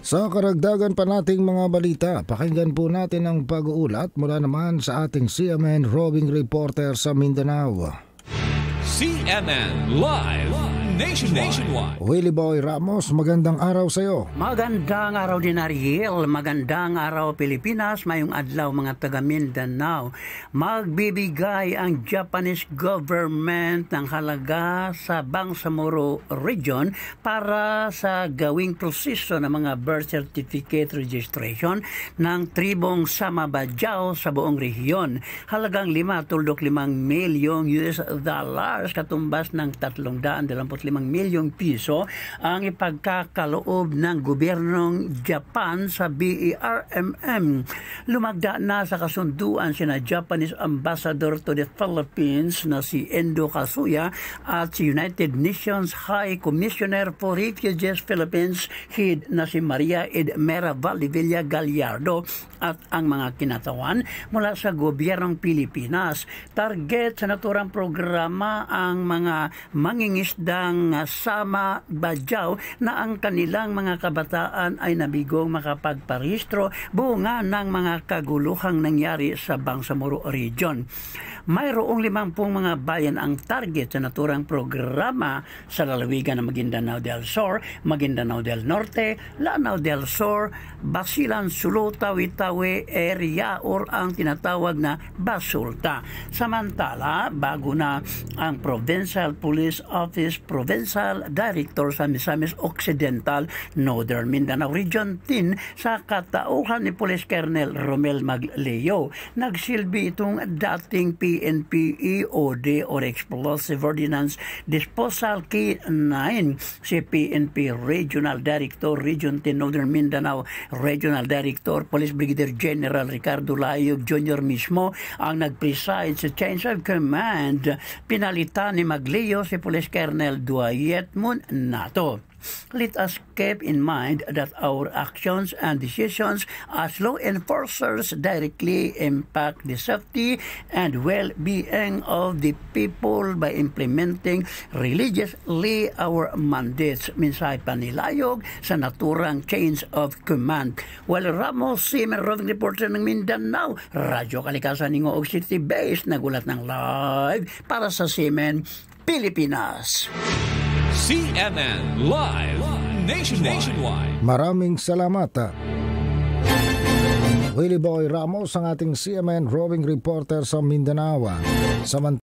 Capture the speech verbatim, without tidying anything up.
Sa karagdagan pa nating mga balita, pakinggan po natin ang pag-uulat mula naman sa ating C M N roving reporter sa Mindanao. C M N Live Nationwide. Willie Boy Ramos, magandang araw sa iyo. Magandang araw din, Ariel. Magandang araw, Pilipinas. Mayong adlaw, mga taga Mindanao. Magbibigay ang Japanese government ng halaga sa Bangsamoro Region para sa gawing proseso ng mga birth certificate registration ng tribong Samabajao sa buong rehiyon. Halagang lima tuldok limang milyong U S dollars, katumbas ng tatlong daan dalamput limang milyong piso ang ipagkakaloob ng gobyernong Japan sa B E R M M. Lumagda na sa kasunduan sina Japanese Ambassador to the Philippines na si Endo Kasuya at si United Nations High Commissioner for Refugees Philippines Head na si Maria Edmera Valdivia Gallardo at ang mga kinatawan mula sa gobyernong Pilipinas. Target sa naturang programa ang mga mangingisdang Sama Bajau na ang kanilang mga kabataan ay nabigong makapagparehistro bunga ng mga kaguluhang nangyari sa Bangsamoro Region. Mayroong limampung mga bayan ang target sa naturang programa sa lalawigan ng Maguindanao del Sur, Maguindanao del Norte, Lanao del Sur, Basilan, Sulu, Tawi-Tawi area or ang tinatawag na Basulta. Samantala, bago na ang Provincial Police Office Provincial Director sa Misamis Occidental, Northern Mindanao Region ten sa katauhan ni Police Colonel Romel Magleo. Nagsilbi itong dating P N P E O D or Explosive Ordnance Disposal K nine. Si P N P Regional Director Region ten Northern Mindanao Regional Director Police Brigadier General Ricardo Layog Junior mismo ang nag-preside sa change of command. Pinalitan ni Magleo si Police Colonel Duayet Munato. Let us keep in mind that our actions and decisions as law enforcers directly impact the safety and well-being of the people by implementing religiously our mandates. Minsay panilayog sa naturang change of command. Well, Ramos, C M N roving reporter ng Mindanao, Radyo Kalikasan ng Oog City Base, nagulat ng live para sa C M N Pilipinas. C M N Live Nationwide. Maraming salamat. Willie Boy Ramos, ang ating C M N roving reporter sa Mindanao. Samantala